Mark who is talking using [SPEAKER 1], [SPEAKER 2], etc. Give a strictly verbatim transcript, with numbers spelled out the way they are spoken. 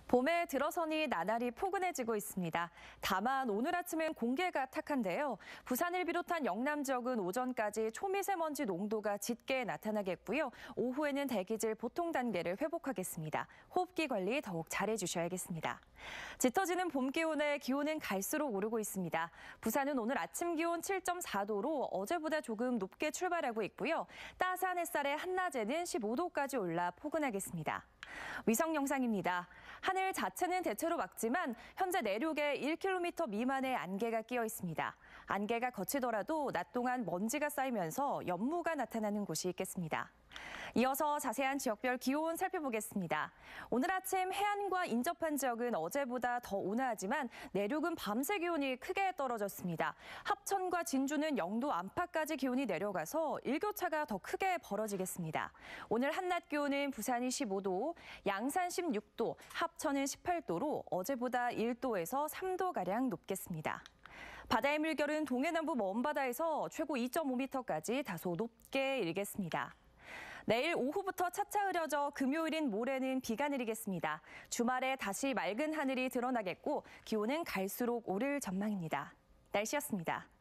[SPEAKER 1] 봄에 들어서니 나날이 포근해지고 있습니다. 다만 오늘 아침엔 공기가 탁한데요. 부산을 비롯한 영남 지역은 오전까지 초미세먼지 농도가 짙게 나타나겠고요. 오후에는 대기질 보통 단계를 회복하겠습니다. 호흡기 관리 더욱 잘해주셔야겠습니다. 짙어지는 봄 기온에 기온은 갈수록 오르고 있습니다. 부산은 오늘 아침 기온 칠 점 사 도로 어제보다 조금 높게 출발하고 있고요. 따스한 햇살에 한낮에는 십오 도까지 올라 포근하겠습니다. 위성 영상입니다. 하늘 자체는 대체로 맑지만 현재 내륙에 일 킬로미터 미만의 안개가 끼어 있습니다. 안개가 거치더라도 낮 동안 먼지가 쌓이면서 연무가 나타나는 곳이 있겠습니다. 이어서 자세한 지역별 기온 살펴보겠습니다. 오늘 아침 해안과 인접한 지역은 어제보다 더 온화하지만 내륙은 밤새 기온이 크게 떨어졌습니다. 합천과 진주는 영 도 안팎까지 기온이 내려가서 일교차가 더 크게 벌어지겠습니다. 오늘 한낮 기온은 부산이 십오 도, 양산 십육 도, 합천은 십팔 도로 어제보다 일 도에서 삼 도가량 높겠습니다. 바다의 물결은 동해남부 먼바다에서 최고 이 점 오 미터까지 다소 높게 일겠습니다. 내일 오후부터 차차 흐려져 금요일인 모레는 비가 내리겠습니다. 주말에 다시 맑은 하늘이 드러나겠고 기온은 갈수록 오를 전망입니다. 날씨였습니다.